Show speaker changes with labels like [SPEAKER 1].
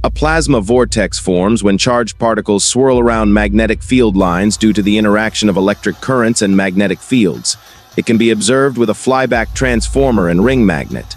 [SPEAKER 1] A plasma vortex forms when charged particles swirl around magnetic field lines due to the interaction of electric currents and magnetic fields. It can be observed with a flyback transformer and ring magnet.